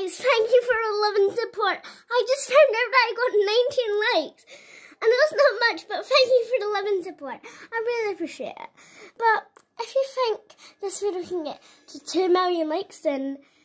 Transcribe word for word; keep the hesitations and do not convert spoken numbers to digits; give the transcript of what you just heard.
guys, thank you for all love and support. I just found out that I got nineteen likes. I know it's not much, but thank you for the love and support. I really appreciate it. But if you think this video can get to two million likes, then